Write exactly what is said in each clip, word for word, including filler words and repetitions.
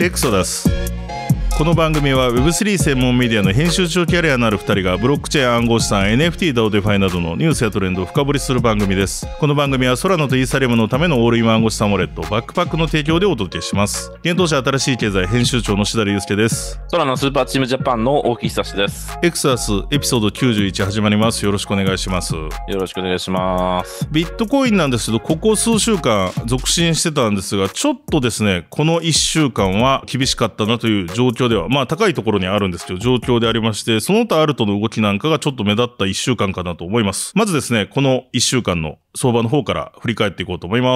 エクソダス。この番組は ウェブスリー 専門メディアの編集長キャリアのあるふたりがブロックチェーン暗号資産 エヌエフティー ダオ デファイなどのニュースやトレンドを深掘りする番組です。この番組はソラノとイーサリアムのためのオールインワン暗号資産ウォレットバックパックの提供でお届けします。現当社新しい経済編集長のしだれゆうすけです。 ソラノスーパーチームジャパンの大木久志です。 エクソダスエピソードきゅうじゅういち始まります。よろしくお願いします。 よろしくお願いします。 ビットコインなんですけど、ここ数週間続伸してたんですが、ちょっとですねこのいっしゅうかんは厳しかったなという状況では、まあ高いところにあるんですけど状況でありまして、その他アルトの動きなんかがちょっと目立ったいっしゅうかんかなと思います。まずですねこのいっしゅうかんの相場の方から振り返っていこうと思います。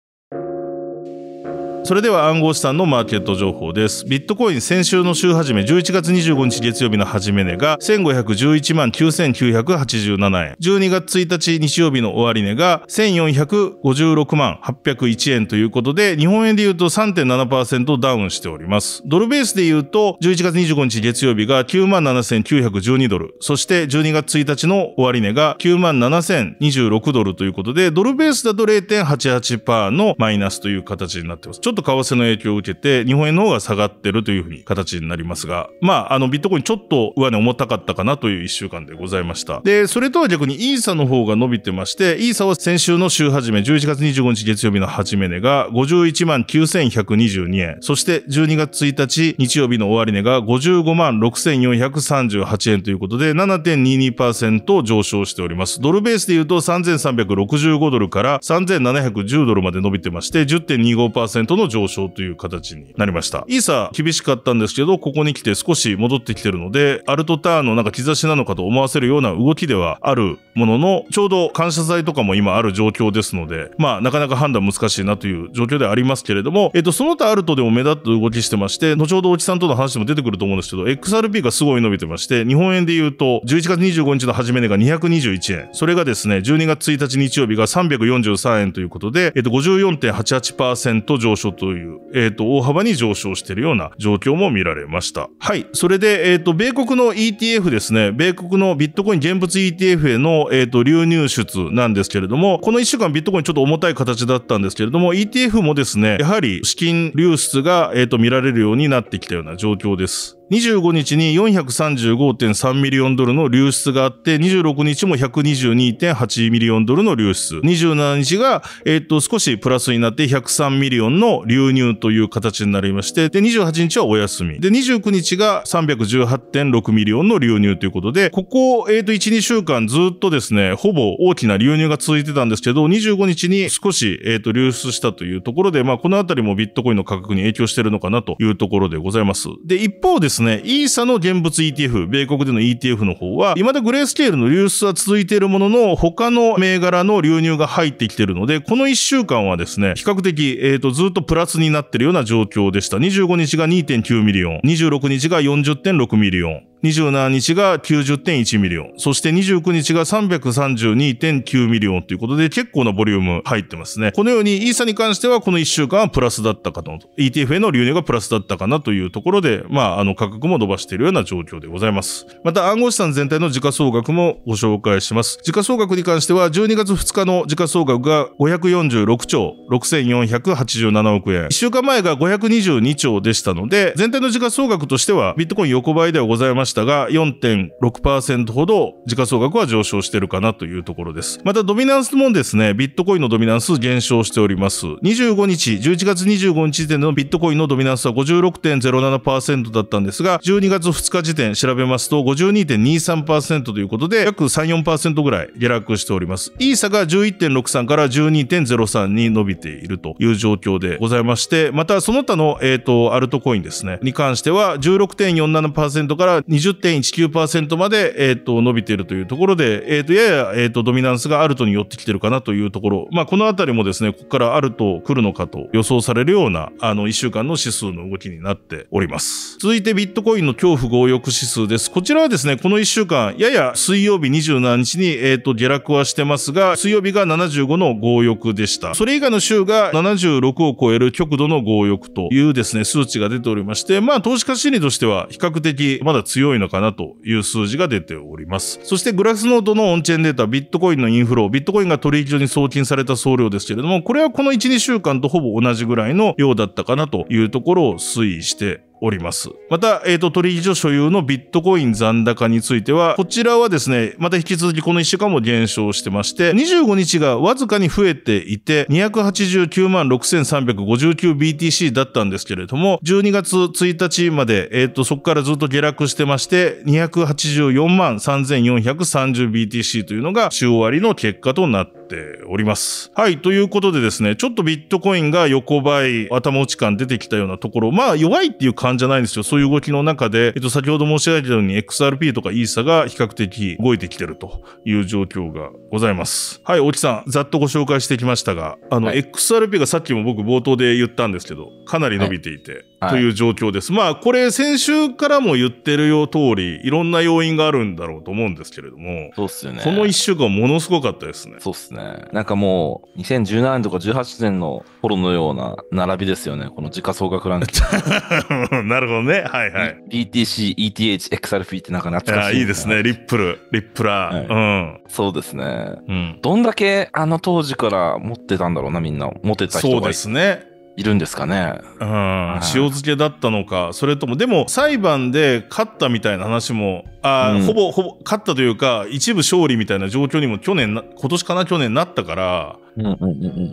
それでは暗号資産のマーケット情報です。ビットコイン先週の週始めじゅういちがつにじゅうごにち月曜日の始め値が せんごひゃくじゅういちまんきゅうせんきゅうひゃくはちじゅうななえん、じゅうにがつついたち日曜日の終値が せんよんひゃくごじゅうろくまんはっぴゃくいちえんということで、日本円で言うと さんてんななパーセント ダウンしております。ドルベースで言うとじゅういちがつにじゅうごにち月曜日が きゅうまんななせんきゅうひゃくじゅうにドル、そしてじゅうにがつついたちの終値が きゅうまんななせんにじゅうろくドルということで、ドルベースだと れいてんはちはちパーセント のマイナスという形になっています。ちょっと為替の影響を受けて日本円の方が下がってるというふうに形になりますが、まああのビットコインちょっと上値重たかったかなといういっしゅうかんでございました。でそれとは逆にイーサの方が伸びてまして、イーサは先週の週始めじゅういちがつにじゅうごにち月曜日の始め値がごじゅういちまんきゅうせんひゃくにじゅうにえん、そしてじゅうにがつついたち日曜日の終値がごじゅうごまんろくせんよんひゃくさんじゅうはちえんということで ななてんににパーセント 上昇しております。ドルベースで言うとさんぜんさんびゃくろくじゅうごドルからさんぜんななひゃくじゅうドルまで伸びてまして じゅってんにごパーセント の上昇という形になりました。イーサ厳しかったんですけど、ここに来て少し戻ってきてるので、アルトターンのなんか兆しなのかと思わせるような動きではあるものの、ちょうど感謝祭とかも今ある状況ですので、まあなかなか判断難しいなという状況ではありますけれども、えっとその他アルトでも目立った動きしてまして、後ほどおじさんとの話でも出てくると思うんですけど、エックスアールピー がすごい伸びてまして、日本円で言うとじゅういちがつにじゅうごにちの始め値がにひゃくにじゅういちえん、それがですねじゅうにがつついたち日曜日がさんびゃくよんじゅうさんえんということで、えっと ごじゅうよんてんはちはちパーセント 上昇という、えっと大幅に上昇しているような状況も見られました。はい。それで、えっと、米国の イーティーエフ ですね。米国のビットコイン現物 イーティーエフ への、えっと、流入出なんですけれども、このいっしゅうかんビットコインちょっと重たい形だったんですけれども、イーティーエフ もですね、やはり資金流出が、えっと、見られるようになってきたような状況です。にじゅうごにちに よんひゃくさんじゅうごてんさんミリオンドルの流出があって、にじゅうろくにちも ひゃくにじゅうにてんはちミリオンドルの流出。にじゅうしちにちが、えっと、少しプラスになってひゃくさんミリオンの流入という形になりまして、で、にじゅうはちにちはお休み。で、にじゅうくにちが さんびゃくじゅうはちてんろくミリオンの流入ということで、ここ、えっと、いち、にしゅうかんずっとですね、ほぼ大きな流入が続いてたんですけど、にじゅうごにちに少し、えっと、流出したというところで、まあ、このあたりもビットコインの価格に影響しているのかなというところでございます。で、一方ですね、イーサの現物 イーティーエフ、米国での イーティーエフ の方は、未だグレースケールの流出は続いているものの、他の銘柄の流入が入ってきているので、このいっしゅうかんはですね、比較的、えっと、ずっとプラスになっているような状況でした。にじゅうごにちが にてんきゅうミリオン、にじゅうろくにちが よんじゅってんろくミリオン、にじゅうしちにちが きゅうじゅってんいちミリオン、そしてにじゅうくにちが さんびゃくさんじゅうにてんきゅうミリオンということで結構なボリューム入ってますね。このようにイーサに関してはこのいっしゅうかんはプラスだったかと。イーティーエフ への流入がプラスだったかなというところで、まあ、あの価格も伸ばしているような状況でございます。また暗号資産全体の時価総額もご紹介します。時価総額に関してはじゅうにがつふつかの時価総額がごひゃくよんじゅうろくちょうろくせんよんひゃくはちじゅうななおくえん。いっしゅうかんまえがごひゃくにじゅうにちょうでしたので、全体の時価総額としてはビットコイン横ばいではございましたが、よんてんろくパーセント ほど時価総額は上昇しているかなというところです。またドミナンスもですね、ビットコインのドミナンス減少しております。にじゅうごにち、じゅういちがつにじゅうごにち時点でのビットコインのドミナンスは ごじゅうろくてんゼロななパーセント だったんですが、じゅうにがつふつか時点調べますと ごじゅうにてんにさんパーセント ということで、約 さん、よんパーセント ぐらい下落しております。イーサが じゅういってんろくさん から じゅうにてんゼロさん に伸びているという状況でございまして、またその他の、えっと、アルトコインですね、に関しては じゅうろくてんよんななパーセント から にじゅってんいちきゅうパーセント まで、えっと、伸びているというところで、えっと、やや、えっと、ドミナンスがアルトに寄ってきてるかなというところ。まあ、このあたりもですね、ここからアルト来るのかと予想されるような、あの、いっしゅうかんの指数の動きになっております。続いてビットコインの恐怖強欲指数です。こちらはですね、このいっしゅうかん、やや水曜日にじゅうしちにちに、えっと、下落はしてますが、水曜日がななじゅうごの強欲でした。それ以外の週がななじゅうろくを超える極度の強欲というですね、数値が出ておりまして、まあ、投資家心理としては比較的まだ強強いのかなという数字が出ております。そしてグラスノートのオンチェーンデータ、ビットコインのインフロー、ビットコインが取引所に送金された総量ですけれども、これはこのいち、にしゅうかんとほぼ同じぐらいの量だったかなというところを推移しております。また、えっと、取引所所有のビットコイン残高については、こちらはですね、また引き続きこのいっしゅうかんも減少してまして、にじゅうごにちがわずかに増えていて、にひゃくはちじゅうきゅうまんろくせんさんびゃくごじゅうきゅうビーティーシー だったんですけれども、じゅうにがつついたちまで、えっと、そこからずっと下落してまして、にひゃくはちじゅうよんまんさんぜんよんひゃくさんじゅうビーティーシー というのが週終わりの結果となっております。はい、ということでですね、ちょっとビットコインが横ばい、頭打ち感出てきたようなところ、まあ弱いっていう感じじゃないんですよ。そういう動きの中で、えっと、先ほど申し上げたように エックスアールピー とかイーサが比較的動いてきてるという状況がございます。はい、大木さん、ざっとご紹介してきましたが、あの、はい、エックスアールピー がさっきも僕冒頭で言ったんですけど、かなり伸びていて、はい、という状況です。はい、まあ、これ先週からも言ってるよ通り、いろんな要因があるんだろうと思うんですけれども、 そうっすよね。 このいっしゅうかんものすごかったですね。 そうっすね。なんかもう、にせんじゅうななねんとかじゅうはちねんの頃のような並びですよね。この時価総額ランキング。 なるほどね。はいはい。 ビーティーシー、イーティーエイチ、エックスアールピー ってなんか懐かしい。 いいですね。リップル、リップラー。はい、うん。 そうですね。うん。どんだけあの当時から持ってたんだろうな、みんな。持ってた人が。そうですね。いるんですかね。 うん。塩漬けだったのか、それとも、でも裁判で勝ったみたいな話も、あ、うん、ほぼ、ほぼ、勝ったというか、一部勝利みたいな状況にも去年な、今年かな去年なったから、 うんうんうんうん、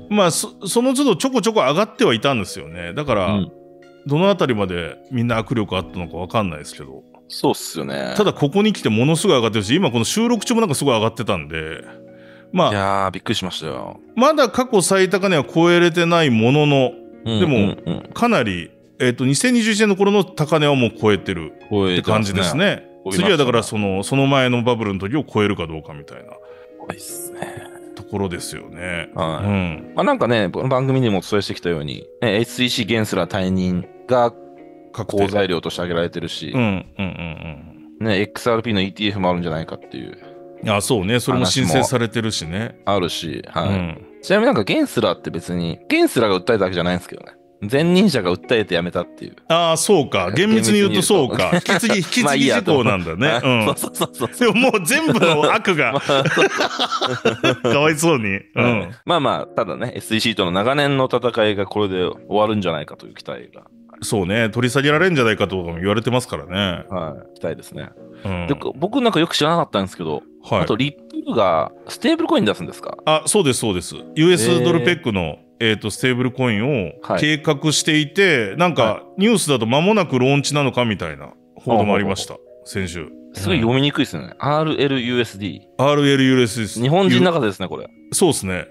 まあそ、その都度ちょこちょこ上がってはいたんですよね。だから、うん、どのあたりまでみんな握力あったのかわかんないですけど。 そうっすよね。 ただここに来てものすごい上がってるし、今この収録中もなんかすごい上がってたんで、まあ、 いやー、びっくりしましたよ。 まだ過去最高値は超えれてないものの、でも、かなり、えっと、にせんにじゅういちねんの頃の高値はもう超えてるって感じですね。次はだからその、その前のバブルの時を超えるかどうかみたいな。 怖いっすね。 ところですよね。 はい。うん。まあなんかね、番組にもお伝えしてきたように、ね、エイチシーシー ゲンスラー退任が好材料として挙げられてるし、 うん、うん、うんうん。ね、エックスアールピー の イーティーエフ もあるんじゃないかっていう。 あ、そうね。それも申請されてるしね。 あるし、はい。うん、ちなみになんかゲンスラーって別に、ゲンスラーが訴えたわけじゃないんですけどね。前任者が訴えて辞めたっていう。 ああ、そうか。厳密に言うとそうか。引き継ぎ、引き継ぎ事項なんだね。 うん。そうそうそうそう。 でももう全部の悪が、かわいそうに。うん。 まあまあ、ただね、エスイーシー との長年の戦いがこれで終わるんじゃないかという期待が。 そうね。取り下げられるんじゃないかとも言われてますからね。 はい。期待ですね。うん、で僕なんかよく知らなかったんですけど、はい、あとリップルがステーブルコイン出すんですか？ あ、そうですそうです。ユーエス ドルペックの、えー、とステーブルコインを計画していて、はい、なんかニュースだと間もなくローンチなのかみたいな報道もありました。先週。 すごい読みにくいですね。アールエルユーエスディー。 アールエルユーエスディー です。 日本人の中でですね、これ。 そうですね。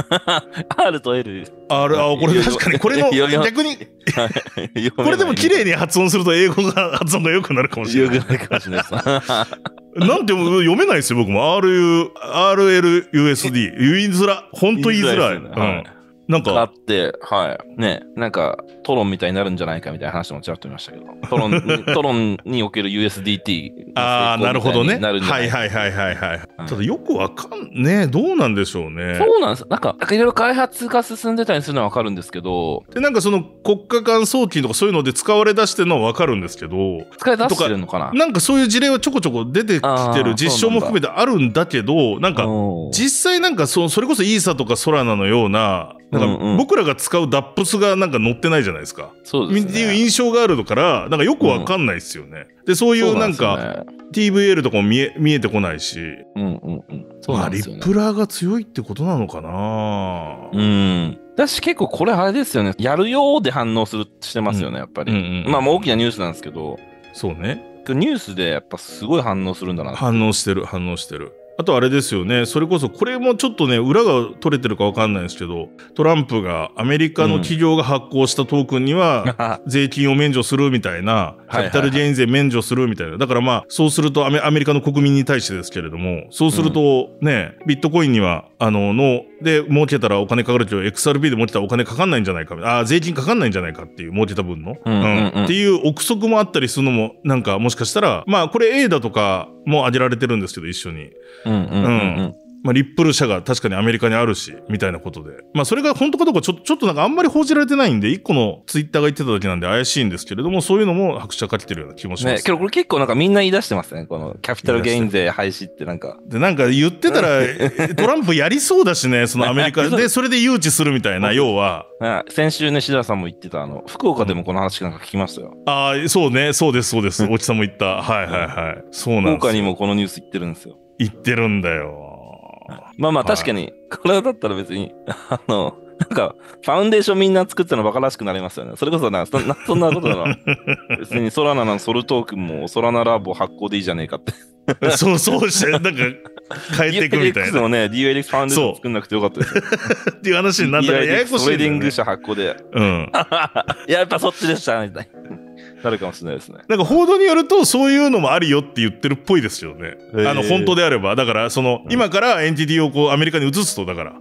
R と L。 R、あ、これ確かに、これの、逆に、これでも綺麗に発音すると英語が発音が良くなるかもしれない。 良くなるかもしれないです。 なんて読めないですよ、僕も。アールユー、アールエルユーエスディー。言いづら。ほんと言いづらい。うん。なんか。 あって、はい。ね、なんか、トロンみたいになるんじゃないかみたいな話もちらっと見ましたけど、トロン、トロンにおける ユーエスディーティー。 ああ、なるほどね。はいはいはいはいはい。ただよくわかんねえ、どうなんでしょうね。 そうなんです。なんか、なんかいろいろ開発が進んでたりするのはわかるんですけど。 で、なんかその国家間送金とかそういうので使われ出してるのはわかるんですけど。 使い出してるのかな？ なんかそういう事例はちょこちょこ出てきてる実証も含めてあるんだけど、なんか、実際なんかそ、それこそイーサとかソラナのような、なんか僕らが使うダップスがなんか載ってないじゃないですか。 そうですね。 っていう印象があるから、なんかよくわかんないですよね。うん、で、そういうなんか、ティーブイエル とかも見え、見えてこないし。 うんうんうん。そうなんですよね。 まあ、リップラーが強いってことなのかな。 うん。私結構これあれですよね。やるよーで反応する、してますよね、やっぱり。うんうんうん、まあ、もう大きなニュースなんですけど。 そうね。 ニュースでやっぱすごい反応するんだな。 反応してる、反応してる。あとあれですよね。それこそ、これもちょっとね、裏が取れてるかわかんないですけど、トランプがアメリカの企業が発行したトークンには、税金を免除するみたいな、キャピタルゲイン税免除するみたいな。だからまあ、そうするとアメ、アメリカの国民に対してですけれども、そうするとね、ビットコインには、あの、の、で、儲けたらお金かかるけど、エックスアールピー で儲けたらお金かかんないんじゃないか。ああ、税金かかんないんじゃないかっていう、儲けた分の。うん、うんうん。っていう憶測もあったりするのも、なんかもしかしたら、まあ、これ A だとかも挙げられてるんですけど、一緒に。 うんうんうんうん。 まあ、リップル社が確かにアメリカにあるし、みたいなことで。まあ、それが本当かどうかちょっと、ちょっとなんかあんまり報じられてないんで、一個のツイッターが言ってただけなんで怪しいんですけれども、そういうのも拍車かけてるような気もします。 ね、けどこれ結構なんかみんな言い出してますね。このキャピタルゲイン税廃止ってなんか。 で、なんか言ってたら、トランプやりそうだしね、そのアメリカで、それで誘致するみたいな、要は。 先週ね、志田さんも言ってた、あの、福岡でもこの話なんか聞きましたよ。 うん、ああ、そうね、そうです、そうです。おちさんも言った。はいはいはい。そうなんですよ。 福岡にもこのニュース言ってるんですよ。 言ってるんだよ。 まあまあ確かに、これだったら別に、あの、なんか、ファウンデーションみんな作ったのバカらしくなりますよね。それこそな、そんな、そんなことなら、別にソラナのソルトークンもソラナラボ発行でいいじゃねえかって。 そうそうして、なんか、変えていくみたいな。 ディーエルエックス もね、ディーエルエックス ファウンデーション作んなくてよかったですよ。 っていう話になったらややこしいんだよね。 トレーディング社発行で。 うん。 いや、やっぱそっちでしたみたいなるかもしれないですね。 なんか報道によるとそういうのもあるよって言ってるっぽいですよね。あの本当であればだからその、うん、今からエンティティをこうアメリカに移すとだから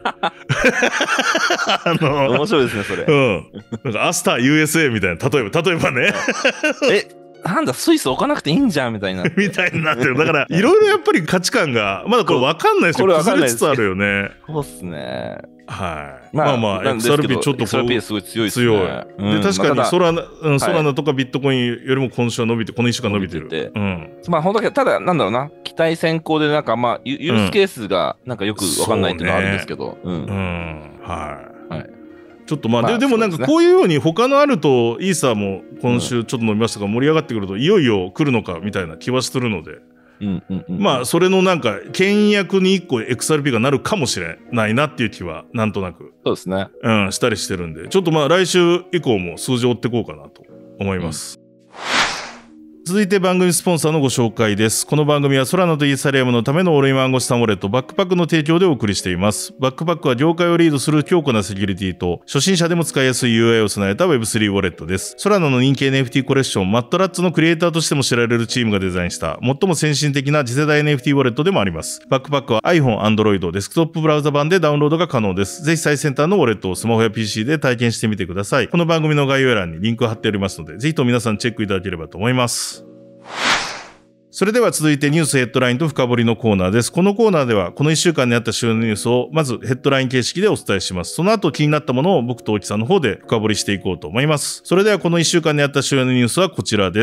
あの面白いですねそれ。 うん。なんかアスター ユーエスエー みたいな例えば例えばね。 え。なんだスイス置かなくていいんじゃんみたいなみたいになってる。だからいろいろやっぱり価値観がまだこれ分かんないですよ。崩れつつあるよね。 そうっすね。 はい。まあまあ エックスアールピー ちょっとこうエックスアールピー すごい強いですね。 強い。で確かにソラナ、うん、ソラナとかビットコインよりも今週は伸びてこのいっしゅうかん伸びてる。うん。 まあ本当にただなんだろうな期待先行でなんかまあユースケースがなんかよく分かんないっていうのはあるんですけど。うん。 はい。はい。ちょっとまあ、 まあ、 で, でもなんかこういうように他のあるとイーサーも今週ちょっと伸びましたが盛り上がってくるといよいよ来るのかみたいな気はするので、 うんうんうん、 まあそれのなんか倹約にいっこ エックスアールピー がなるかもしれないなっていう気はなんとなくそうですね、 うん、したりしてるんでちょっとまあ来週以降も数字を追っていこうかなと思います。うん続いて番組スポンサーのご紹介です。この番組はソラナとイーサリアムのためのオールインワン暗号資産ウォレットバックパックの提供でお送りしています。バックパックは業界をリードする強固なセキュリティと初心者でも使いやすい ユーアイ を備えた ウェブスリー ウォレットです。ソラナの人気 エヌエフティー コレクションマットラッツのクリエイターとしても知られるチームがデザインした最も先進的な次世代 エヌエフティー ウォレットでもあります。バックパックは iPhone、Android、デスクトップブラウザ版でダウンロードが可能です。ぜひ最先端のウォレットをスマホや ピーシー で体験してみてください。この番組の概要欄にリンクを貼っておりますのでぜひとも皆さんチェックいただければと思います。それでは続いてニュースヘッドラインと深掘りのコーナーです。このコーナーではこのいっしゅうかんにあった主要なニュースをまずヘッドライン形式でお伝えします。その後気になったものを僕と大木さんの方で深掘りしていこうと思います。それではこのいっしゅうかんにあった主要なニュースはこちらです。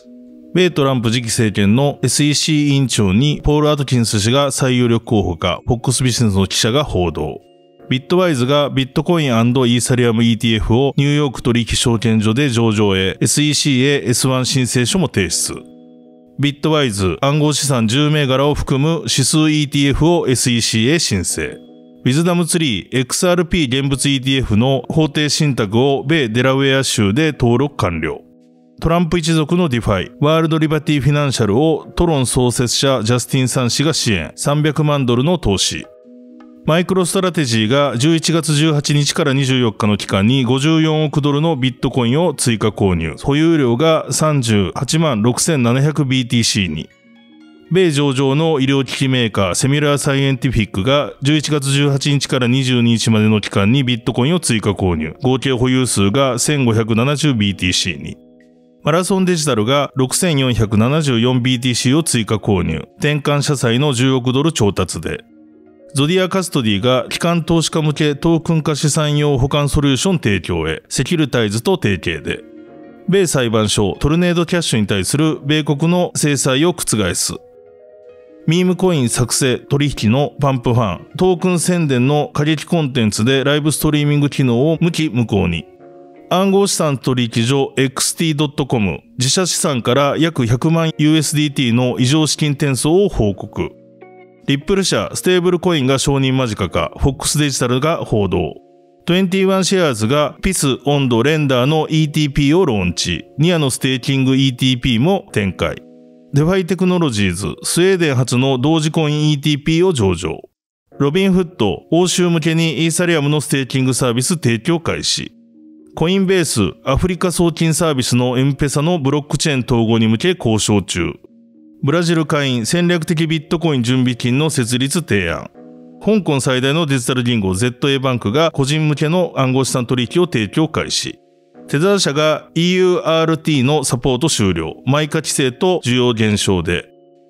米トランプ次期政権の エスイーシー 委員長にポール・アトキンス氏が最有力候補か、フォックスビジネスの記者が報道。ビットワイズがビットコイン&イーサリアム イーティーエフ をニューヨーク取引証券所で上場へ エスイーシー へ エスワン 申請書も提出。ビットワイズ暗号資産じゅう銘柄を含む指数 イーティーエフ を エスイーシー へ申請。ウィズダムツリー エックスアールピー 現物 イーティーエフ の法定信託を米デラウェア州で登録完了。トランプ一族のディファイ、ワールドリバティフィナンシャルをトロン創設者ジャスティン・サン氏が支援、さんびゃくまんドルの投資。マイクロストラテジーがじゅういちがつじゅうはちにちからにじゅうよっかの期間にごじゅうよんおくドルのビットコインを追加購入。保有量がさんじゅうはちまんろくせんななひゃくビーティーシー に。米上場の医療機器メーカーセミュラーサイエンティフィックがじゅういちがつじゅうはちにちからにじゅうににちまでの期間にビットコインを追加購入。合計保有数が せんごひゃくななじゅうビーティーシー に。マラソンデジタルが ろくせんよんひゃくななじゅうよんビーティーシー を追加購入。転換社債のじゅうおくドル調達で。ゾディアカストディが機関投資家向けトークン化資産用保管ソリューション提供へ、セキュリタイズと提携で。米裁判所トルネードキャッシュに対する米国の制裁を覆す。ミームコイン作成取引のパンプファン、トークン宣伝の過激コンテンツでライブストリーミング機能を無期無効に。暗号資産取引所 エックスティードットコム、自社資産から約ひゃくまん ユーエスディーティー の異常資金転送を報告。リップル社ステーブルコインが承認間近か、フォックスデジタルが報道。にじゅういちシェアーズがピスオンドレンダーの イーティーピー をローンチ。ニアのステーキング イーティーピー も展開。デファイテクノロジーズ、スウェーデン初の同時コイン イーティーピー を上場。ロビンフッド、欧州向けにイーサリアムのステーキングサービス提供開始。コインベース、アフリカ送金サービスのエムペサのブロックチェーン統合に向け交渉中。ブラジル下院戦略的ビットコイン準備金の設立提案。香港最大のデジタル銀行 ゼットエー バンクが個人向けの暗号資産取引を提供開始。テザー社が イーユーアールティー のサポート終了。マイカ規制と需要減少で。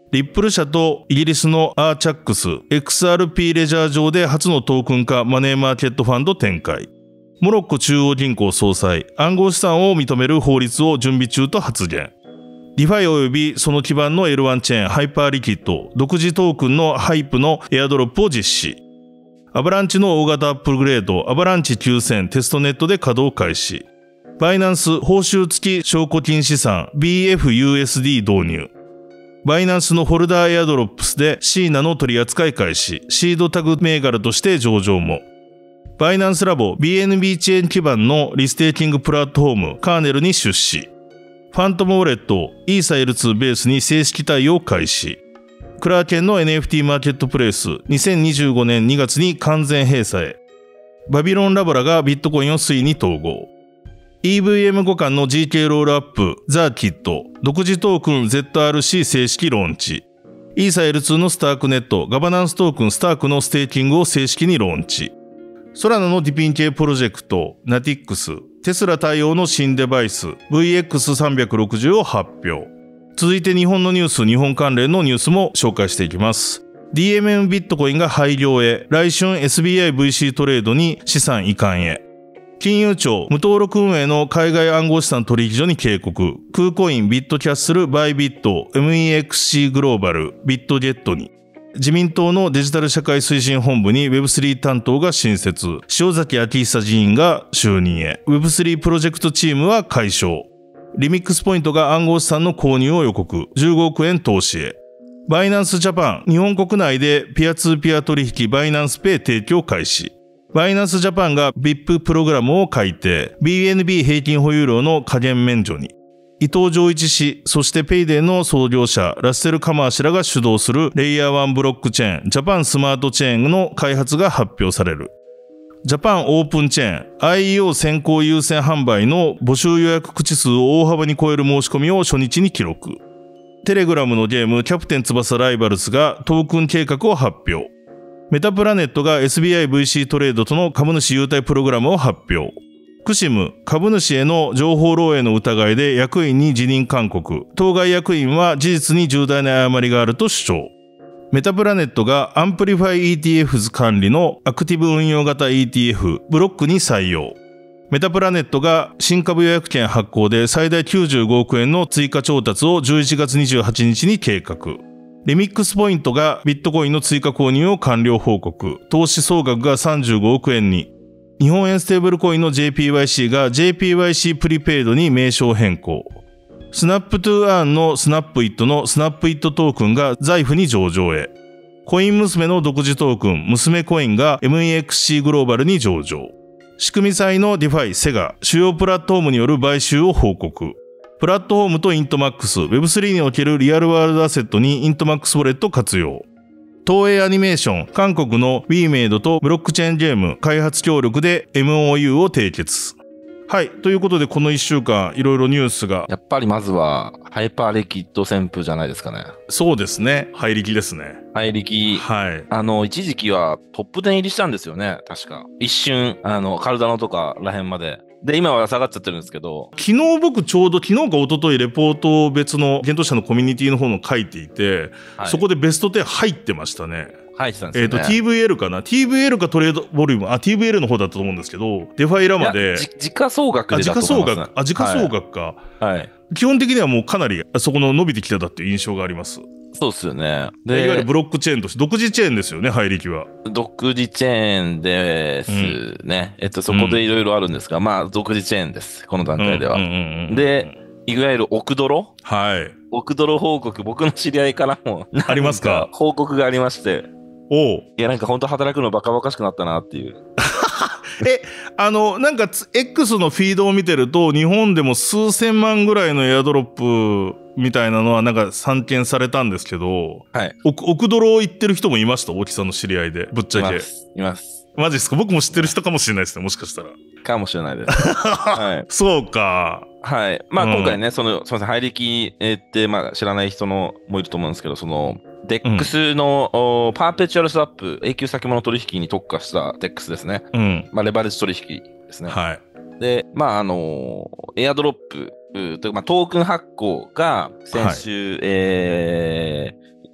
リップル社とイギリスのアーチャックス エックスアールピー レジャー上で初のトークン化マネーマーケットファンド展開。モロッコ中央銀行総裁、暗号資産を認める法律を準備中と発言。ディファイ及びその基盤の エルワン チェーンハイパーリキッド、独自トークンのハイプのエアドロップを実施。アバランチの大型アップグレード、アバランチきゅうせんテストネットで稼働開始。バイナンス報酬付き証拠金資産 ビーエフユーエスディー 導入。バイナンスのホルダーエアドロップスでシーナの取り扱い開始、シードタグ銘柄として上場も。バイナンスラボ ビーエヌビー チェーン基盤のリステーキングプラットフォームカーネルに出資。ファントムウォレットイーサ エルツー ベースに正式対応開始。クラーケンの エヌエフティー マーケットプレイスにせんにじゅうごねんにがつに完全閉鎖へ。バビロンラボラがビットコインをついに統合。イーブイエム 互換の ジーケー ロールアップザ・キット独自トークン ゼットアールシー 正式ローンチ。イーサ エルツー のスタークネットガバナンストークンスタークのステーキングを正式にローンチ。ソラナのディピン系プロジェクトナティックステスラ対応の新デバイス ブイエックスさんびゃくろくじゅう を発表。続いて日本のニュース、日本関連のニュースも紹介していきます。ディーエムエム ビットコインが廃業へ、来春 エスビーアイブイシー トレードに資産移管へ。金融庁、無登録運営の海外暗号資産取引所に警告。空コイン、ビットキャッスル、バイビット、エムイーエックスシー グローバル、ビットゲットに。自民党のデジタル社会推進本部に ウェブスリー 担当が新設。塩崎昭久議員が就任へ。ウェブスリー プロジェクトチームは解消。リミックスポイントが暗号資産の購入を予告。じゅうごおくえん投資へ。バイナンスジャパン、日本国内でピアツーピア取引バイナンスペイ提供開始。バイナンスジャパンが ブイアイピー プログラムを改定。ビーエヌビー 平均保有量の下限免除に。伊藤浄一氏、そしてペイデーの創業者、ラッセル・カマー氏らが主導するレイヤーワンブロックチェーン、ジャパンスマートチェーンの開発が発表される。ジャパンオープンチェーン、アイイーオー 先行優先販売の募集予約口数を大幅に超える申し込みを初日に記録。テレグラムのゲーム、キャプテン翼ライバルズがトークン計画を発表。メタプラネットが エスビーアイブイシー トレードとの株主優待プログラムを発表。クシム、株主への情報漏洩の疑いで役員に辞任勧告。当該役員は事実に重大な誤りがあると主張。メタプラネットがアンプリファイ イーティーエフズ 管理のアクティブ運用型 イーティーエフ ブロックに採用。メタプラネットが新株予約権発行で最大きゅうじゅうごおくえんの追加調達をじゅういちがつにじゅうはちにちに計画。リミックスポイントがビットコインの追加購入を完了報告。投資総額がさんじゅうごおくえんに。日本円ステーブルコインの ジェーピーワイシー が ジェーピーワイシー プリペイドに名称変更。スナップトゥーアーンのスナップイットのスナップイットトークンが財布に上場へ。コイン娘の独自トークン、娘コインが エムイーエックスシー グローバルに上場。仕組み債のディファイ、セガ、主要プラットフォームによる買収を報告。プラットフォームとイントマックス、ウェブスリー におけるリアルワールドアセットにイントマックスウォレット活用。東映アニメーション、韓国の WeMade とブロックチェーンゲーム開発協力で エムオーユー を締結。はい。ということで、このいっしゅうかん、いろいろニュースが。 やっぱりまずは、ハイパーレキッド旋風じゃないですかね。 そうですね。ハイリキですね。 ハイリキ。 はい。 あの、一時期はトップじゅう入りしたんですよね。確か。一瞬、あの、カルダノとから辺まで。で、今は下がっちゃってるんですけど。 昨日僕ちょうど、昨日か一昨日レポートを別の現当社のコミュニティの方の書いていて、はい、そこでベストじゅう入ってましたね。 入ってたんですよね。 えっと、ティーブイエル かな ?ティーブイエル かトレードボリューム、あ、ティーブイエル の方だったと思うんですけど、デファイラマで。 時価総額でだと思います、ね。 あ、時価総額。あ、時価総額か。 はい。 基本的にはもうかなりそこの伸びてきてたっていう印象があります。 そうですよね。 で、いわゆるブロックチェーンとして、独自チェーンですよね、入力は。 独自チェーンですね。うん、えっと、そこでいろいろあるんですが、うん、まあ、独自チェーンです。この段階では。で、いわゆる億ドロはい。 億ドロ報告、僕の知り合いからも。 ありますか報告がありまして。 おう。 いや、なんか本当働くのバカバカしくなったなっていう。 え、あの、なんか、X のフィードを見てると、日本でも数千万ぐらいのエアドロップみたいなのはなんか散見されたんですけど、 はい。 億ドルを言ってる人もいました、大木さんの知り合いで。ぶっちゃけ。います。います。 マジですか？僕も知ってる人かもしれないですね、もしかしたら。 かもしれないです。はい。 そうか。 はい。まあ、うん、今回ね、その、すみません、入力って、まあ、知らない人のもいると思うんですけど、その、デックス の、うん、パーペチュアルスワップ、永久先物取引に特化した デックス ですね。 うん。 まあ、レバレッジ取引ですね。 はい。 で、まあ、あのー、エアドロップ、というか、まあ、トークン発行が先週、はい、えー、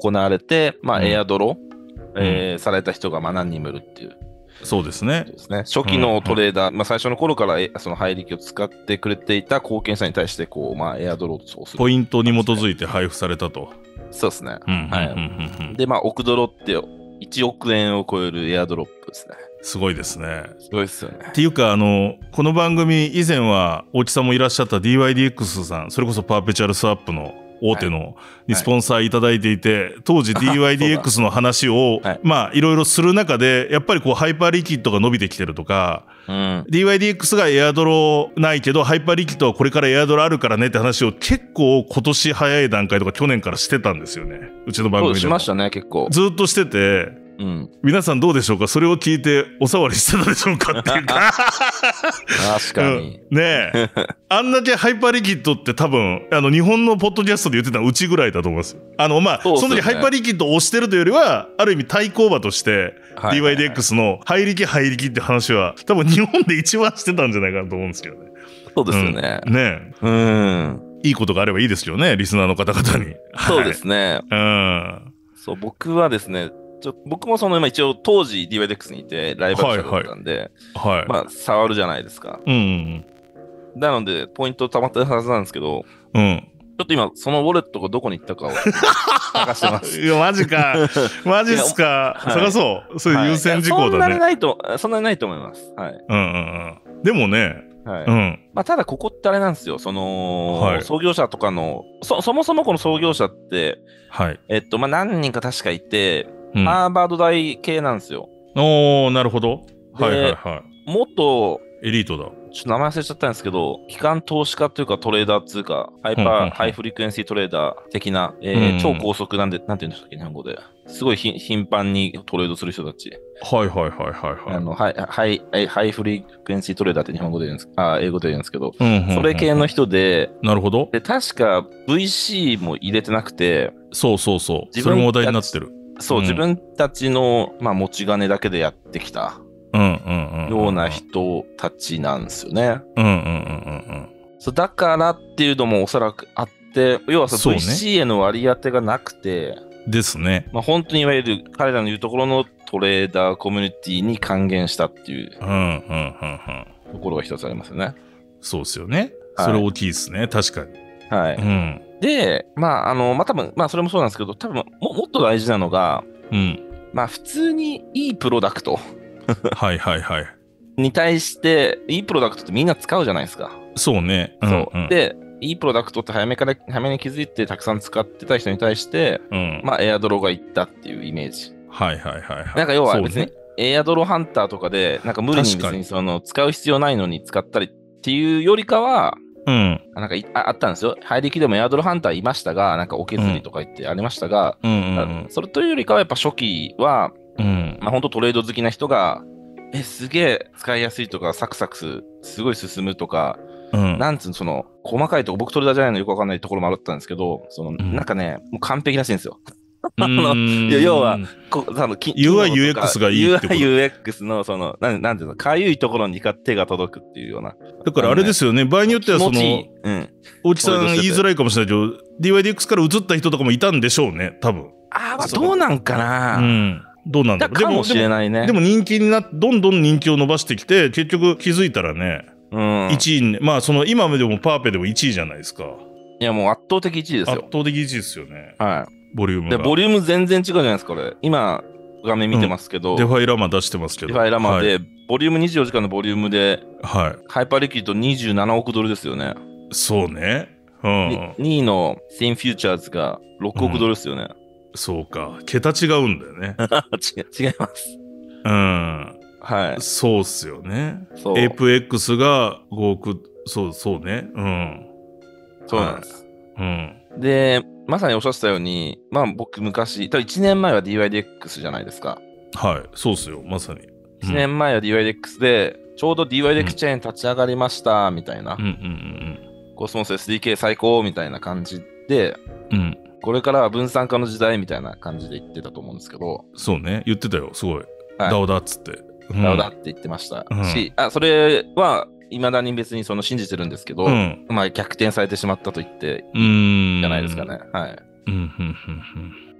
行われて、まあ、 うんエアドロ、 うんえーされた人がまあ何人もいるっていうそうですねこと。ですね。初期のトレーダー、まあ、最初の頃からえその配力を使ってくれていた貢献者に対してこう、まあ、エアドローをする。 ポイントに基づいて配布されたと。 そうですね。 うんうんうんはい。 うんうんで、まあ、億ドロっていちおくえんを超えるエアドロップですね。 すごいですね。 すごいですよね。 っていうかあのこの番組以前は大木さんもいらっしゃった ディーワイディーエックス さん、それこそパーペチュアルスワップの大手のにスポンサーいただいていて、当時 ディーワイディーエックス の話をはいまあいろいろする中でやっぱりこうハイパーリキッドが伸びてきてるとか、 うん。 ディーワイディーエックス がエアドロないけどハイパーリキッドはこれからエアドロあるからねって話を結構今年早い段階とか去年からしてたんですよね、うちの番そう組でもしましたね、結構。 ずっとしてて、 うん。 皆さんどうでしょうか、それを聞いてお触りしてたでしょうかっていうか確かに。 うんねえあんだけハイパーリキッドって多分あの日本のポッドキャストで言ってたのうちぐらいだと思います。あのまあそ,、 そうっすよねの時ハイパーリキッドを押してるというよりはある意味対抗馬としてはいディーワイディーエックス のハイリキハイリキって話は多分日本で一番してたんじゃないかなと思うんですけどね。 そうですよね。 うん、ねうん。 えいいことがあればいいですけどね、リスナーの方々に。 そうですね。 はい、うんそう、僕はですね、ちょ僕もその、まあ、一応当時 ディーワイディーエックス にいてライバル社だったんで、 はい、 まあ、触るじゃないですか。 うんうんなので、ポイント溜まってるはずなんですけど、 うんちょっと今、そのウォレットがどこに行ったかを探してます。 いやマジかマジっすか、 はい探そうそういう優先事項はいいやそんなにだね、 ないと、そんなにないと思います。はい。 うんうんうんでもね、 はい。 うんまあ、ただ、ここってあれなんですよ。その、 はい創業者とかの、そ、そもそもこの創業者って、 はい、 えっと、まあ、何人か確かいて、 うん、 ハーバード大系なんですよ。 おーなるほど、 ではいはいはい元、 エリートだ。 ちょっと名前忘れちゃったんですけど、機関投資家というかトレーダーっていうか、ハイパー、 うんうんうんハイフリクエンシートレーダー的な、えーうん超高速なんで、なんて言うんでしたっけ、日本語で。すごいひ頻繁にトレードする人たち。 はいはいはいはいはい。 あの、ハイ、ハイ、ハイハイフリクエンシートレーダーって日本語で言うんです、あ、英語で言うんですけど、 うんうんうんそれ系の人で、 なるほど。 で、確か ブイシー も入れてなくて、 そうそうそう。 自分それも話題になってる。 そう、 うん自分たちの、まあ、持ち金だけでやってきたうんうんうん。 ような人たちなんですよね。 うんうんうんうんそうだからっていうのもおそらくあって、要はそのそうねブイシー への割り当てがなくて、 うん。ですね。 まあ、本当にいわゆる彼らの言うところのトレーダーコミュニティに還元したっていううんうんうんうん。 ところが一つありますよね。 そうですよね。 はいそれ大きいですね。確かに。 はい。 うん。 で、まあ、あの、まあ、多分、まあ、それもそうなんですけど、多分も、もっと大事なのが、 うん。 まあ、普通にいいプロダクトはいはいはい。 に対して、いいプロダクトってみんな使うじゃないですか。 そうね。うんそう。 うん、 で、いいプロダクトって早めから、早めに気づいてたくさん使ってた人に対して、 うん。 まあ、エアドロがいったっていうイメージ。 はいはいはいはい。 なんか要はそう別にね、 エアドロハンターとかで、なんか無理に別確かににその使う必要ないのに使ったりっていうよりかは、 うん。 なんかい あ, あったんですよ。入りきでもエアドロハンターいましたが、なんかお削りとか言ってありましたが、 うんうんそれというよりかはやっぱ初期は、 うん。うん。 まあ本当トレード好きな人が、え、すげえ使いやすいとか、サクサクす、すごい進むとか、 うん。 なんつうの、その、細かいとこ、僕トレーダーじゃないのよくわかんないところもあったんですけど、その、 んなんかね、もう完璧らしいんですよ。 あのいや要はこあのきユーアイ機能とかユーエックス がいいってことユーアイ ユーエックス の、その、なんなんていうの、かゆいところに手が届くっていうような。 だからあれですよね。場合によってはその気持ちいい、うん。 大木さんトレードしてて言いづらいかもしれないけど、ディーワイディーエックス から移った人とかもいたんでしょうね。多分。 ああ、まあどうなんかな、 うん。どうなんだろう。 だかもしれないね。 でもでも人気になっどんどん人気を伸ばしてきて結局気づいたらね、 うん。 いちいにね、まあその今でもパーペでもいちいじゃないですか。 いや、もう圧倒的いちいです圧よ。 倒的いちいですよね。 はボリュームい。で、 が。 ボリューム全然違うじゃないですか、これ。今、画面見てますけど、 デファイラマ出してますけど。 デファイラマはい、 で、ボリュームにじゅうよじかんのボリュームで、 はい。 ハイパーリキッドにじゅうななおくドルですよね。 そうね。うん。 にいのシンフューチャーズがろくおくドルですよね。 そうか。桁違うんだよね。 違違います。 うん。 はい。 そうっすよね。 そう。 エイプ X がごおく、そうそうね。うん。 そうなんです。 うん。 で、まさにおっしゃってたように、まあ僕昔、多分いちねんまえは ディーワイディーエックス じゃないですか。 はい。そうっすよ。まさに。 いちねんまえは ディーワイディーエックス で、ちょうど ディーワイディーエックス チェーン立ち上がりました、みたいな。 うんうんコスモス エスディーケー 最高みたいな感じで、 うんうん。うん。 これからは分散化の時代みたいな感じで言ってたと思うんですけど、 そうね。言ってたよ。すごい。 はいダオだっつって。うんダウだって言ってましたうんし、あ、それは未だに別にその信じてるんですけど、 うん。 まあ逆転されてしまったと言ってうーん。 じゃないですかね。はい。 うん、うん、うん、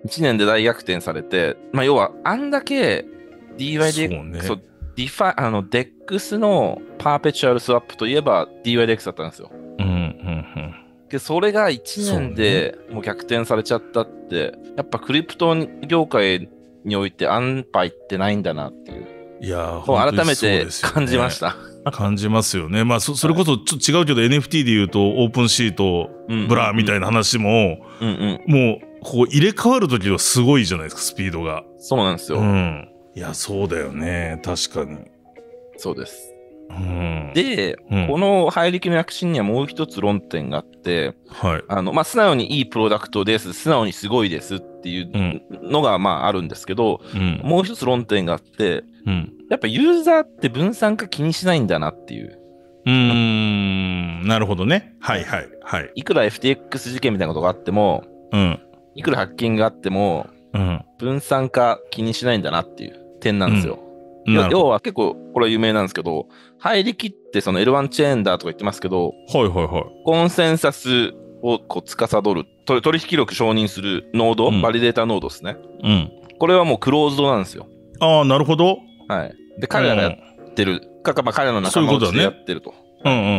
いちねんで大逆転されて、まあ要はあんだけ ディーワイディーエックス、そう、ね、そうディファあの デックス のパーペチュアルスワップといえば ディーワイディーエックス だったんですよ。うんうんうん。でそれがいちねんでもう逆転されちゃったって、ね、やっぱクリプト業界において安牌ってないんだなっていう。 いやー、改めて感じました。 感じますよね。まあ そ, それこそちょっと違うけど、はい、エヌエフティー で言うとオープンシート、ブラーみたいな話も、うんうん、もうこう入れ替わるときはすごいじゃないですか、スピードが。 そうなんですよ。 うん、いやそうだよね、確かに。 そうです。うん、で、うん、この入り気の躍進にはもう一つ論点があって、はい、あのまあ、素直にいいプロダクトです、素直にすごいですっていうのがまああるんですけど、うん、もう一つ論点があって、うん、やっぱユーザーって分散化気にしないんだなっていう。 うーん、なるほどね。はいはいはい。 いくら エフティーエックス 事件みたいなことがあっても、うん、いくらハッキングがあっても、うん、分散化気にしないんだなっていう点なんですよ。うん、要は結構これは有名なんですけど、入りきってその エルワン チェーンだとか言ってますけど、 はいはいはい、 コンセンサスをこう司る取引記録承認するノード、うん、バリデータノードですね、うん、これはもうクローズドなんですよ。 ああ、なるほど。 はい。で彼らがやってる、うん、か、まあ、彼らの仲間内でやってると。 うんうんうん。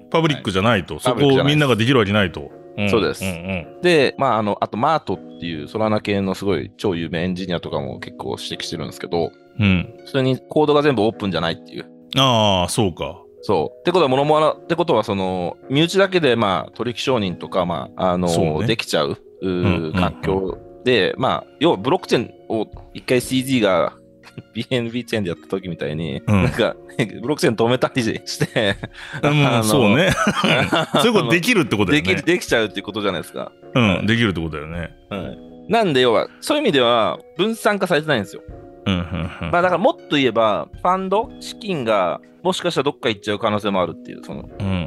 パブリックじゃないと、はい、そこをみんなができるわけないと。 うん、そうです。うんうん、で、まあ、あの、あと、マートっていうソラナ系のすごい超有名エンジニアとかも結構指摘してるんですけど、うん。普通にコードが全部オープンじゃないっていう。 ああ、そうか。 そう。ってことは、モノモノってことは、その、身内だけで、まあ、取引承認とか、まあ、あの、ね、できちゃう、う、うんうんうん、環境で、まあ、要はブロックチェーンを一回 シージー がビーエヌビー チェーンでやった時みたいに、うん、なんか、ブロックチェーン止めたりして、 うん、そうね。そういうことできるってことだよね。 でき、できちゃうっていうことじゃないですか。 うん、はい、できるってことだよね。 はい。なんで、要は、そういう意味では、分散化されてないんですよ。うんうんうん、まあだからもっと言えばファンド資金がもしかしたらどっか行っちゃう可能性もあるっていうその、うんうんうん、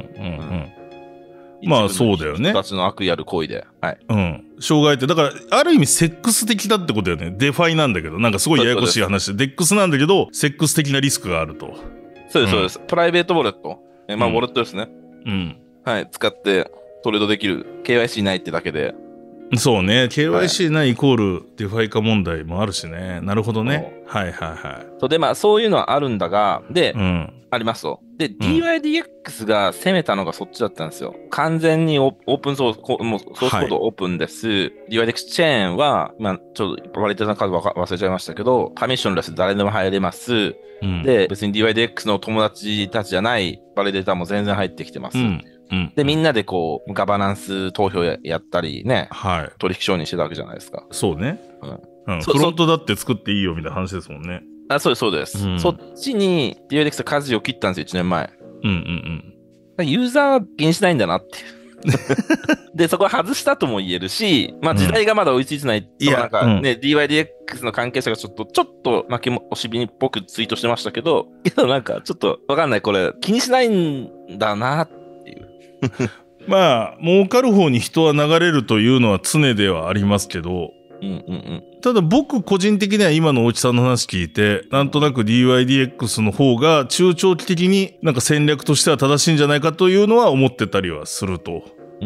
まあそうだよね。 人たちの悪意ある行為で、はい、 うん、障害ってだからある意味セックス的だってことだよね。デファイなんだけどなんかすごいややこしい話でデックスなんだけどセックス的なリスクがあると。 そうですそうです、うん、プライベートウォレット、えまあウォレットですね、うん、はい、使ってトレードできる ケーワイシー ないってだけで。 そうね、ケーワイシー ないイコールデファイ化問題もあるしね。なるほどね。はいはいはい。 そうで、まあそういうのはあるんだが、で、うん、ありますと。で、うん、ディーワイディーエックス が攻めたのがそっちだったんですよ。完全にオープンソース、もうソースコードオープンです。はい、ディーワイディーエックス チェーンは、まあちょっとバリデータの数忘れちゃいましたけど、パミッションレスで誰でも入れます。うん、で、別に ディーワイディーエックス の友達たちじゃないバリデータも全然入ってきてます。うんうん、でみんなでこうガバナンス投票 や, やったりね、はい、取引承認してたわけじゃないですか。 そうね、うんうん、フロントだって作っていいよみたいな話ですもんね。 あ、そうですそうです、うん、そっちに ディーワイディーエックス が舵を切ったんですよいちねんまえ。うんうんうん、ユーザーは気にしないんだなってでそこは外したとも言えるし、まあ、時代がまだ追いついてないと、うん、なんかね、うん、ディーワイディーエックス の関係者がちょっとちょっと負け惜しみっぽくツイートしてましたけど、けどなんかちょっとわかんない、これ気にしないんだなってまあ儲かる方に人は流れるというのは常ではありますけど、うんうんうん、ただ僕個人的には今の大木さんの話聞いてなんとなく ディーワイディーエックス の方が中長期的になんか戦略としては正しいんじゃないかというのは思ってたりはすると、うん、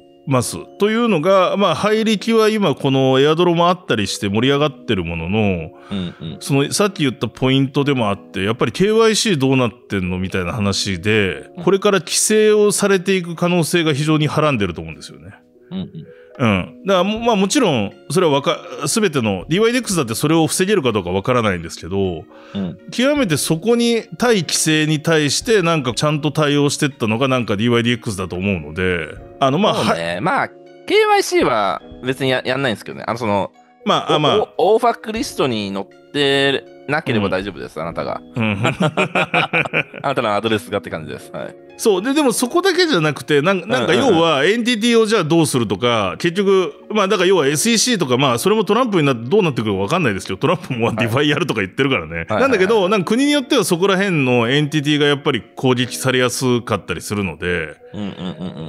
ますというのが、まあ入り気は今このエアドロもあったりして盛り上がってるものの、うんうん、そのさっき言ったポイントでもあってやっぱり ケーワイシー どうなってんのみたいな話でこれから規制をされていく可能性が非常にはらんでると思うんですよね。うんうんうん。だからまあもちろんそれはわか全ての ディーワイディーエックス だってそれを防げるかどうかわからないんですけど、うん、極めてそこに対規制に対してなんかちゃんと対応してったのがなんか ディーワイディーエックス だと思うので、あのまあそうね、はまあ ケーワイシー は別に や, やんないんですけどね、あのそのまああまあオーファックリストに載ってなければ大丈夫です、うん、あなたが、うん、あなたのアドレスがって感じです。はい。 そうででもそこだけじゃなくてなんなんか要はエンティティをじゃあどうするとか結局まあだから要は エスイーシー とかまあそれもトランプになってどうなってくるか分かんないですけどトランプもディファイやるとか言ってるからね、はい、なんだけどなんか国によってはそこら辺のエンティティがやっぱり攻撃されやすかったりするので、うんうんうんうん、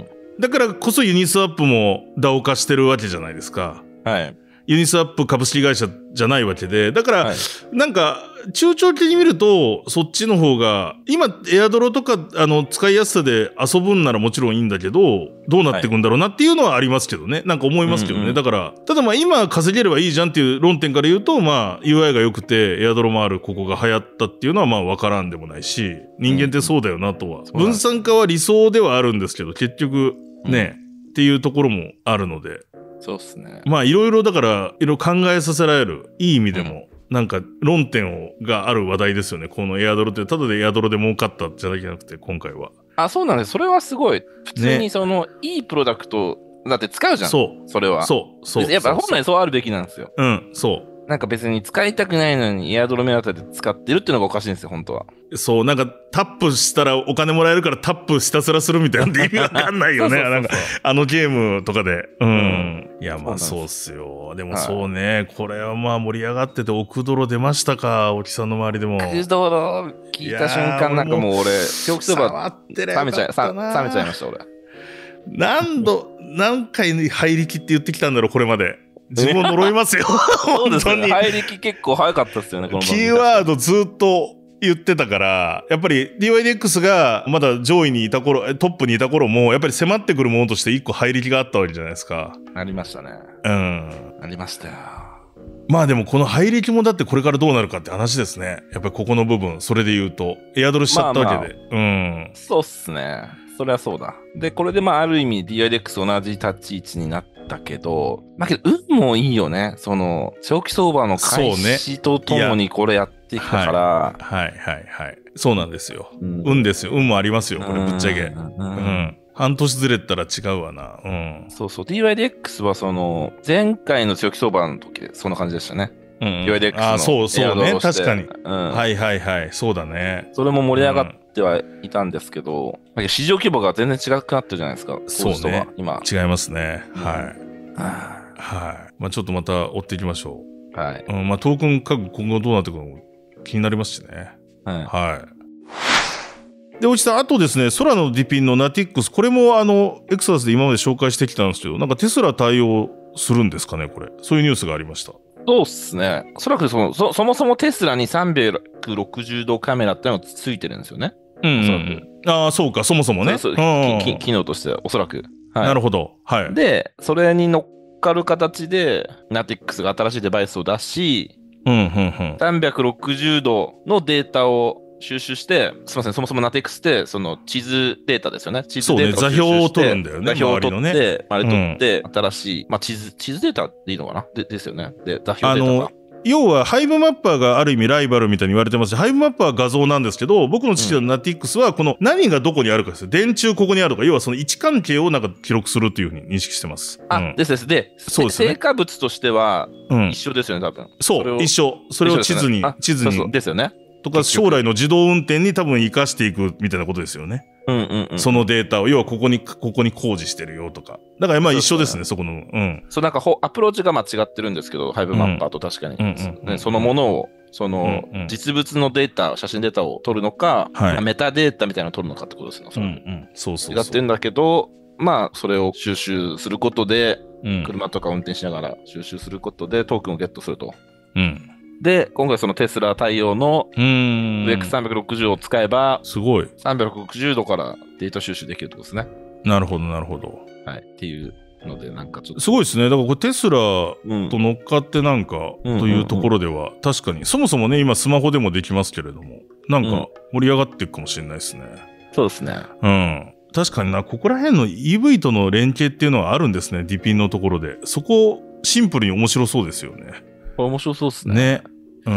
だからこそユニスワップも ダオ 化してるわけじゃないですか。はい。ユニスワップ株式会社じゃないわけでだから、はい、なんか中長期的に見ると、そっちの方が、今、エアドロとか、あの、使いやすさで遊ぶんならもちろんいいんだけど、どうなっていくんだろうなっていうのはありますけどね。なんか思いますけどね。うんうん、だから、ただまあ今稼げればいいじゃんっていう論点から言うと、まあ ユーアイ が良くて、エアドロもあるここが流行ったっていうのはまあわからんでもないし、人間ってそうだよなとは。分散化は理想ではあるんですけど、結局ね、うん、っていうところもあるので。 そうっすね。 まあいろいろだから、いろいろ考えさせられる、いい意味でも、うんなんか論点をがある話題ですよね。このエアドロって、ただでエアドロで儲かったじゃなくて、今回は。 あ、そうなんです。それはすごい。普通にその、ね、いいプロダクト、だって使うじゃん。そう。それは。 そう。そう。 やっぱ本来そうあるべきなんですよ。 うん、そう。 なんか別に使いたくないのにエアドロ目当てで使ってるっていうのがおかしいんですよ、本当は。 そう、なんかタップしたらお金もらえるからタップひたすらするみたいなんで意味わかんないよね。なんかあのゲームとかで。うん。うん、いや、まあそうっすよ。でもそうね、はい、これはまあ盛り上がってて、奥泥出ましたか、沖さんの周りでも。 奥泥聞いた瞬間なんかもう俺、狂気そば冷めちゃい、冷めちゃいました、俺。 何度、何回入りきって言ってきたんだろう、これまで。自分を呪いますよ。 そうですね。入りき結構早かったですよね、このキーワードずっと言ってたから、やっぱり ディーワイディーエックス がまだ上位にいた頃、トップにいた頃も、やっぱり迫ってくるものとして一個入りきがあったわけじゃないですか。 ありましたね。 うん。 ありましたよ。 まあでもこの入りきもだってこれからどうなるかって話ですね。やっぱりここの部分、それで言うと。エアドルしちゃったわけで。まあまあ、うん。 そうっすね。それはそうだ。で、これでまあある意味 ディーワイディーエックス 同じ立ち位置になったけど、まあけど運もいいよね。その、長期相場の開始とともにこれやってきたから。 はい、はい、はいはい。そうなんですよ、うん。運ですよ。運もありますよ。これぶっちゃけ。うん。うん、半年ずれたら違うわな。うん。 そうそう。ディーワイディーエックス はその、前回の長期相場の時、そんな感じでしたね。 うんうん、ディーワイディーエックス の。あ、そうそうね。確かに、うん。はいはいはい。そうだね。 それも盛り上がってはいたんですけど、うん、市場規模が全然違くなってるじゃないですか。 そうね。 今。 違いますね。はい。うん、はい。まあちょっとまた追っていきましょう。はい。 うん、まあトークン価格今後どうなっていくのか気になりますしね。 はい。 はい。で、おじさん、あとですね、空のディピンのナティックス、これもあの、エクサスで今まで紹介してきたんですけど、なんかテスラ対応するんですかね、これ。そういうニュースがありました。 そうっすね。おそらくその そ, そもそもテスラにさんびゃくろくじゅうどカメラってのがついてるんですよね。 うんうんうん、ああ、そうか、そもそもね。 そうそう、うんうん、機能としてはおそらく、 はい。なるほど。はい。 で、それに乗っかる形で、ナティックスが新しいデバイスを出し、 うんうんうん、 さんびゃくろくじゅうどのデータを収集して、すみません、そもそもナティックスってその地図データですよね。地図データを収集して、 そうね、座標を取るんだよね。 座標を取って、あれ取って、新しい、まあ地図、地図データでいいのかなでですよね。で、座標データが。 要は、ハイブマッパーがある意味ライバルみたいに言われてますし、ハイブマッパーは画像なんですけど、僕の父のナティックスは、この何がどこにあるかですよ。電柱ここにあるか、要はその位置関係をなんか記録するというふうに認識してます。 あ、うん、ですです。で、そうですね。成果物としては、一緒ですよね、多分。 そう、一緒。それを地図に、地図に。 そうそうですよね。 とか、将来の自動運転に多分活かしていくみたいなことですよね。 うんうんうん。 そのデータを、要はここに、ここに工事してるよとか。だからまあ一緒ですね、そこの。うん。 そう、なんかアプローチが間違ってるんですけど、ハイブマッパーと確かに。うんうん、そのものを、その、うんうん、実物のデータ、写真データを取るのか、はい、メタデータみたいなのを取るのかってことですね。 うんうん。そうそうそう。 違ってるんだけど、まあ、それを収集することで、うん、車とか運転しながら収集することでトークンをゲットすると。 うん。 で、今回そのテスラ対応の エックスさんびゃくろくじゅう を使えば、 すごい。 さんびゃくろくじゅうどからデータ収集できるってことですね。 なるほど、なるほど。 はい。っていうので、なんかちょっと。 すごいですね。だからこれテスラと乗っかってなんか、というところでは、確かに、そもそもね、今スマホでもできますけれども、なんか盛り上がっていくかもしれないですね。うん、 そうですね。 うん。確かにな、ここら辺の イーブイ との連携っていうのはあるんですね、ディピンのところで。そこ、シンプルに面白そうですよね。 これ面白そうですね。 ね。うん。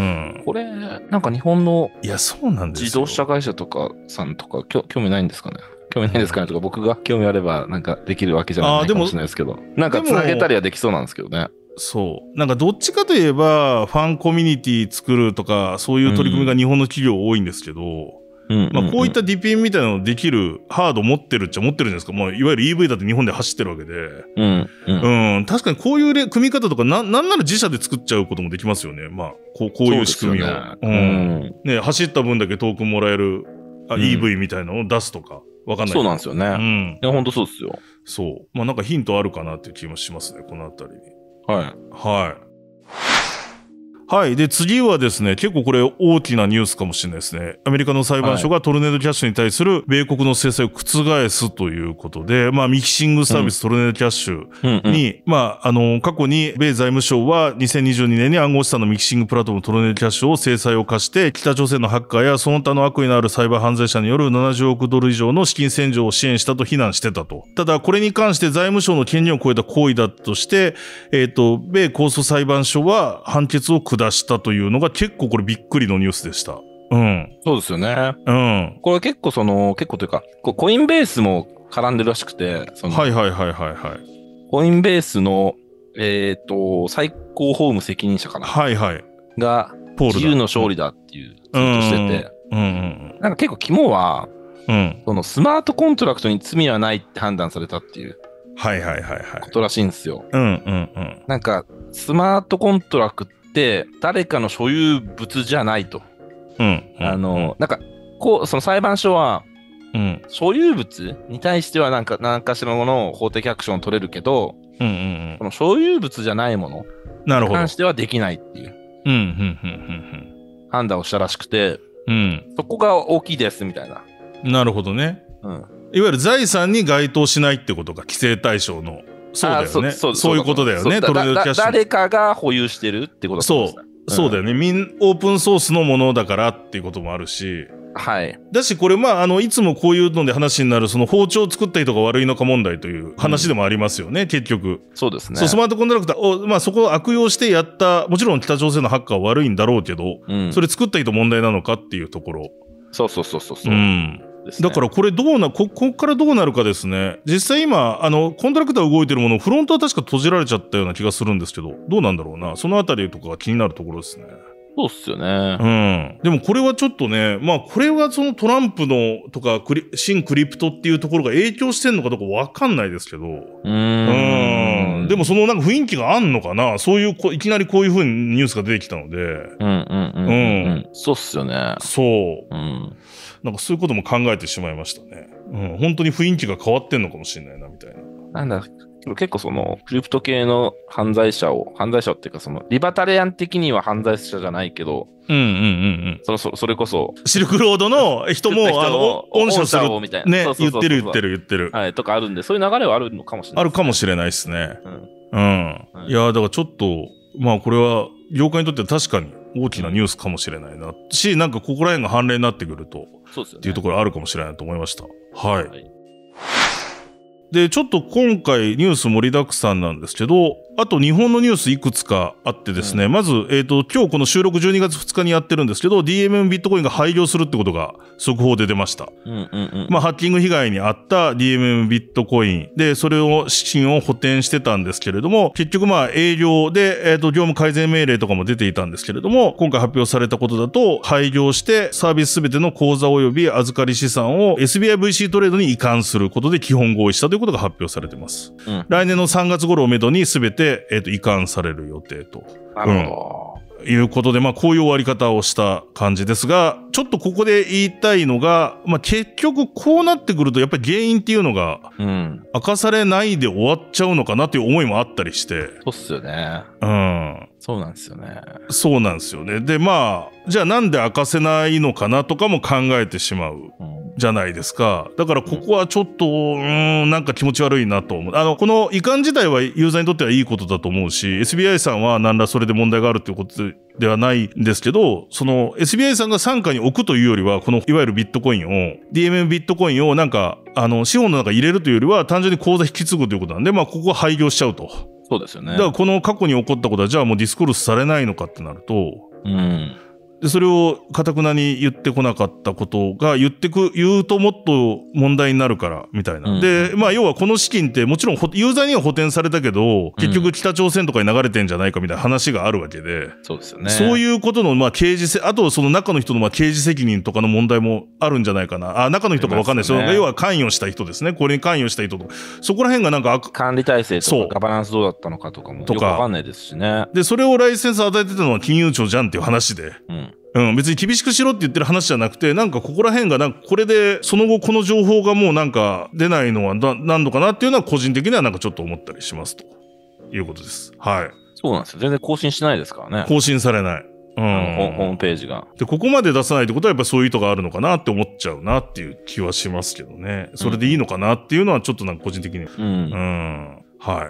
これ、なんか日本のいや、そうなんですよ。 自動車会社とかさんとか、興味ないんですかね。興味ないですかねとか、僕が興味あれば、なんかできるわけじゃないかもしれないですけど。なんか繋げたりはできそうなんですけどね。 そう。なんかどっちかといえば、ファンコミュニティ作るとか、そういう取り組みが日本の企業多いんですけど、うん、まあこういったディピンみたいなのできるハード持ってるっちゃ持ってるじゃないですか。まあいわゆる イーブイ だって日本で走ってるわけで。 うん。うん。 うん、確かにこういう組み方とか、な、なんなら自社で作っちゃうこともできますよね。まあ、こう、こういう仕組みを。ね、うん。ね、走った分だけトークンもらえる、あ、うん、イーブイ みたいなのを出すとか。わかんない。 そうなんですよね。 うん。 いや、ほんとそうですよ。 そう。まあなんかヒントあるかなっていう気もしますね。このあたりに。 はい。 はい。 はい。で、次はですね、結構これ大きなニュースかもしれないですね。アメリカの裁判所がトルネードキャッシュに対する米国の制裁を覆すということで、まあ、ミキシングサービストルネードキャッシュに、うんうん、まあ、あの、過去に米財務省はにせんにじゅうにねんに暗号資産のミキシングプラットフォームトルネードキャッシュを制裁を課して、北朝鮮のハッカーやその他の悪意のあるサイバー犯罪者によるななじゅうおくドル以上の資金洗浄を支援したと非難してたと。ただ、これに関して財務省の権限を超えた行為だとして、えっと、米控訴裁判所は判決を下したというのが結構これびっくりのニュースでした。うん。 そうですよね。 うん。 これ結構その、結構というか、コインベースも絡んでるらしくて、そのはいはいはいはいはい。 コインベースの、えっと、最高法務責任者かな。はいはい。が、自由の勝利だっていうツイートしてて、うんうんうん、なんか結構肝は、うん、そのスマートコントラクトに罪はないって判断されたっていう。はいはいはいはい。ことらしいんですよ。うんうんうん。なんか、スマートコントラクトって誰かの所有物じゃないと。うん。うん、あの、なんか、こう、その裁判所は、うん、所有物に対してはなんか、何かしらのものを法的アクションを取れるけど、うんうんうん、その所有物じゃないものに関してはできないっていう。うんうんうんうんうん判断をしたらしくて、うん、そこが大きいですみたいな。 なるほどね。うん、いわゆる財産に該当しないってことが規制対象の。そうだよね。そ, そ, そういうことだよね。トルネードキャッシュ。 誰かが保有してるってことですね。 そう、うん、そうだよね。ミンオープンソースのものだからっていうこともあるし。はい。だしこれまああのいつもこういうので話になるその包丁を作った人が悪いのか問題という話でもありますよね、うん、結局。そうですね。そうスマートコントラクターをまあそこを悪用してやったもちろん北朝鮮のハッカーは悪いんだろうけど、うん、それ作った人問題なのかっていうところ。 そうそうそうそうそう。 うん。ね、だからこれどうなここからどうなるかですね。実際今あのコントラクター動いてるものフロントは確か閉じられちゃったような気がするんですけどどうなんだろうな。そのあたりとかが気になるところですね。 そうっすよね。 うん。でもこれはちょっとね、まあこれはそのトランプのとかクリ新クリプトっていうところが影響してんのかどうかわかんないですけど。うーん。うん。でもそのなんか雰囲気があんのかな。そういうこいきなりこういう風にニュースが出てきたので。うんうんうん、うん。うん。 そうっすよね。 そう。うん。なんかそういうことも考えてしまいましたね。うん。本当に雰囲気が変わってんのかもしれないなみたいな。 なんだ。結構そのクリプト系の犯罪者を犯罪者っていうかそのリバタリアン的には犯罪者じゃないけど、うんうんうんうん、そのそそれこそシルクロードの人もあの恩赦するみたいなね言ってる言ってる言ってるはいとかあるんでそういう流れはあるのかもしれない、 ね、あるかもしれないですね。うん、うんうん、いやだからちょっとまあこれは業界にとっては確かに大きなニュースかもしれないなしなんかここら辺が判例になってくるとそうですよねっていうところあるかもしれないと思いました。はい。はいで、ちょっと今回ニュース盛りだくさんなんですけど、あと日本のニュースいくつかあってですね、うん、まず、えっと、今日この収録じゅうにがつふつかにやってるんですけど、ディーエムエム ビットコインが廃業するってことが速報で出ました。うんうんうん、まあ、ハッキング被害に遭った ディーエムエム ビットコインで、それを資金を補填してたんですけれども、結局まあ、営業で、えっと、業務改善命令とかも出ていたんですけれども、今回発表されたことだと、廃業してサービスすべての口座及び預かり資産を エスビーアイブイシー トレードに移管することで基本合意したということが発表されています。うん、来年のさんがつ頃をめどにすべて、えっと、移管される予定と。なるほど。うん、いうことで、まあ、こういう終わり方をした感じですが、ちょっとここで言いたいのが、まあ、結局こうなってくると、やっぱり原因っていうのが、明かされないで終わっちゃうのかなっていう思いもあったりして。 そうっすよね。 うん。 そうなんですよね。 そうなんですよね。で、まあ、じゃあなんで明かせないのかなとかも考えてしまう。うんじゃないですか。だからここはちょっと、うーん、なんか気持ち悪いなと思う。あの、この移管自体はユーザーにとってはいいことだと思うし、エスビーアイ さんは何らそれで問題があるっていうことではないんですけど、その エスビーアイ さんが傘下に置くというよりは、このいわゆるビットコインを、ディーエムエム ビットコインをなんか、あの、資本の中に入れるというよりは、単純に口座引き継ぐということなんで、まあ、ここは廃業しちゃうと。 そうですよね。 だからこの過去に起こったことは、じゃあもうディスコールスされないのかってなると、うん。で、それを堅くなに言ってこなかったことが言ってく、言うともっと問題になるから、みたいな。うん、で、まあ要はこの資金ってもちろんユーザーには補填されたけど、結局北朝鮮とかに流れてんじゃないかみたいな話があるわけで。 そうですよね。 そういうことの、まあ刑事せ、あとその中の人のまあ刑事責任とかの問題もあるんじゃないかな。あ、中の人かわかんないですよ。要は関与した人ですね。これに関与した人とか。そこら辺がなんか、 管理体制とかガバナンスどうだったのかとかもよくわかんないですしね。 で、それをライセンス与えてたのは金融庁じゃんっていう話で。うんうん、別に厳しくしろって言ってる話じゃなくて、なんかここら辺がなんかこれでその後この情報がもうなんか出ないのは何度かなっていうのは個人的にはなんかちょっと思ったりしますということです。はい。 そうなんですよ。全然更新しないですからね。 更新されない。うん、 ホームページが。 で、ここまで出さないってことはやっぱそういう意図があるのかなって思っちゃうなっていう気はしますけどね。それでいいのかなっていうのはちょっとなんか個人的に。うん。うん、はい。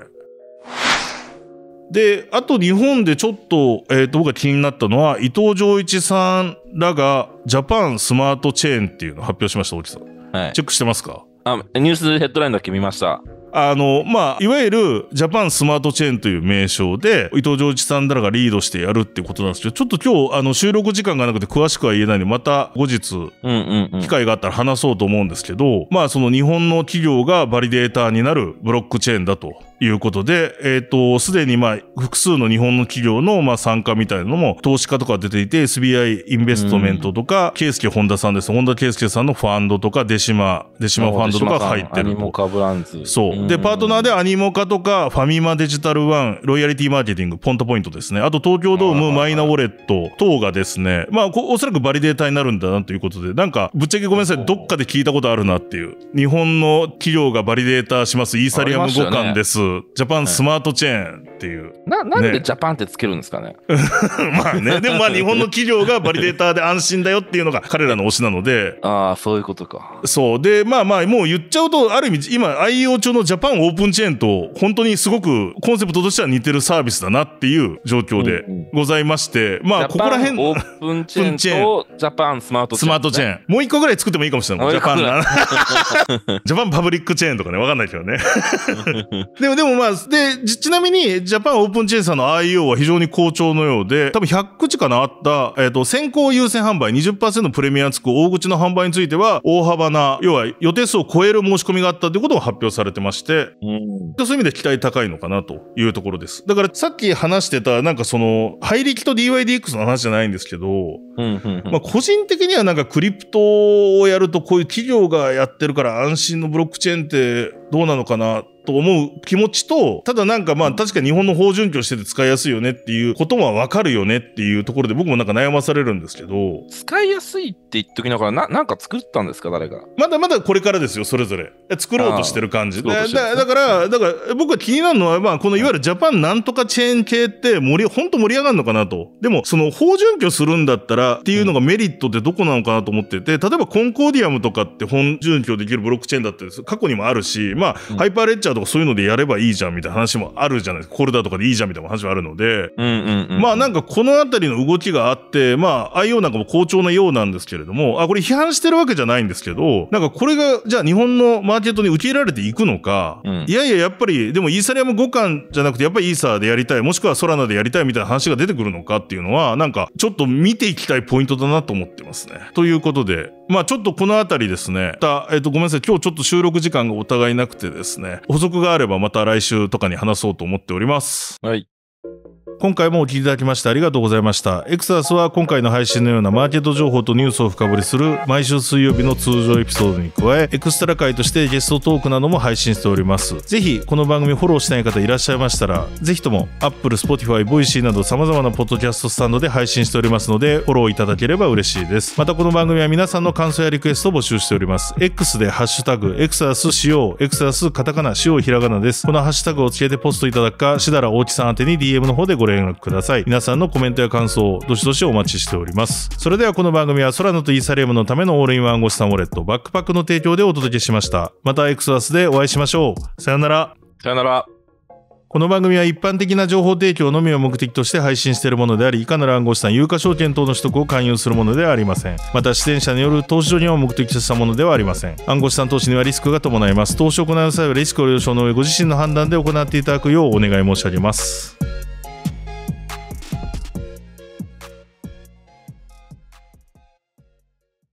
で、あと日本でちょっと、えっと、僕が気になったのは、伊藤浄一さんらがジャパンスマートチェーンっていうのを発表しました、大木さん。はい。チェックしてますか？ あ、ニュースヘッドラインだけ見ました。 あの、まあ、いわゆるジャパンスマートチェーンという名称で、伊藤浄一さんらがリードしてやるっていうことなんですけど、ちょっと今日、あの、収録時間がなくて詳しくは言えないので、また後日、機会があったら話そうと思うんですけど、まあ、その日本の企業がバリデーターになるブロックチェーンだということで、えっと、すでにまあ、複数の日本の企業のまあ参加みたいなのも、投資家とか出ていて、エスビーアイ インベストメントとか、ケイスケ本田さんです。本田ケイスケさんのファンドとか、デシマ、デシマファンドとか入ってると。 アニモカブランズ。 そう。で、パートナーでアニモカとか、ファミマデジタルワン、ロイヤリティマーケティング、ポントポイントですね。あと東京ドーム、マイナウォレット等がですね、まあ、おそらくバリデータになるんだなということで、なんか、ぶっちゃけごめんなさい、どっかで聞いたことあるなっていう。日本の企業がバリデータします、イーサリアム互換です。ね、ジャパンスマートチェーンっていう。 な、なんでジャパンってつけるんですかね。 まあね、でもまあ日本の企業がバリデーターで安心だよっていうのが彼らの推しなので。 ああ、そういうことか。 そう。で、まあまあ、もう言っちゃうと、ある意味、今、愛用中のジャパンオープンチェーンと、本当にすごくコンセプトとしては似てるサービスだなっていう状況でございまして、うんうん、まあ、ここら辺。 オープンチェーンとジャパンスマートチェーン、ね。 スマートチェーン。もう一個ぐらい作ってもいいかもしれない。ジャパンな。ジャパンパブリックチェーンとかね、わかんないけどね。でも、でもまあ、で、ちなみに、ジャパンオープンチェーンさんの アイオー は非常に好調のようで、多分ひゃく口かなあった、えっと、先行優先販売 にじゅっパーセント プレミアつく大口の販売については、大幅な、要は予定数を超える申し込みがあったということを発表されてまして、うん、そういう意味で期待高いのかなというところです。だからさっき話してた、なんかその、廃力と ディーワイディーエックス の話じゃないんですけど、うんうんうん、まあ個人的にはなんかクリプトをやるとこういう企業がやってるから安心のブロックチェーンってどうなのかなと思う気持ちと、ただなんかまあ確かに日本の法準拠してて使いやすいよねっていうこともわかるよねっていうところで僕もなんか悩まされるんですけど。 使いやすいって言っときながらな、なんか作ったんですか誰か。 まだまだこれからですよ、それぞれ。作ろうとしてる感じ。だ, だ, だから、だから僕が気になるのは、まあこのいわゆるジャパンなんとかチェーン系って盛り、ほんと盛り上がるのかなと。でもその法準拠するんだったらっていうのがメリットってどこなのかなと思ってて、例えばコンコーディアムとかって本準拠できるブロックチェーンだって過去にもあるし、まあ、うん、ハイパーレッジャーとかそういうのでやればいいじゃんみたいな話もあるじゃないですか。コルダとかでいいじゃんみたいな話もあるので、うんうんうん、まあなんかこのあたりの動きがあって、まあ アイオー なんかも好調なようなんですけれども、あ、これ批判してるわけじゃないんですけど、なんかこれがじゃあ日本のマーケットに受け入れられていくのか、うん、いやいややっぱりでもイーサリアム互換じゃなくてやっぱりイーサーでやりたい、もしくはソラナでやりたいみたいな話が出てくるのかっていうのは、なんかちょっと見ていきたいポイントだなと思ってますね。ということで、まあちょっとこのあたりですね、また、えっと、ごめんなさい、今日ちょっと収録時間がお互いなくてですね、補足があればまた来週とかに話そうと思っております。 はい。 今回もお聞きいただきましてありがとうございました。エクサスは今回の配信のようなマーケット情報とニュースを深掘りする毎週水曜日の通常エピソードに加え、エクストラ回としてゲストトークなども配信しております。ぜひこの番組フォローしてない方いらっしゃいましたら、ぜひとも Apple、Spotify、Voicy など様々なポッドキャストスタンドで配信しておりますので、フォローいただければ嬉しいです。またこの番組は皆さんの感想やリクエストを募集しております。X でハッシュタグエクサス使用、エクサスカタカナ使用ひらがなです。このハッシュタグをつけてポストいただくか、しだら大木さん宛てに ディーエム の方でご連絡ください。皆さんのコメントや感想をどしどしお待ちしております。それではこの番組はソラナとイーサリアムのためのオールインワン暗号資産ウォレットバックパックの提供でお届けしました。またエクサスでお会いしましょう。さよなら。 さよなら。 この番組は一般的な情報提供のみを目的として配信しているものであり、いかなる暗号資産、有価証券等の取得を勧誘するものではありません。また、出演者による投資上にを目的としたものではありません。暗号資産投資にはリスクが伴います。投資を行う際はリスクを了承の上、ご自身の判断で行っていただくようお願い申し上げます。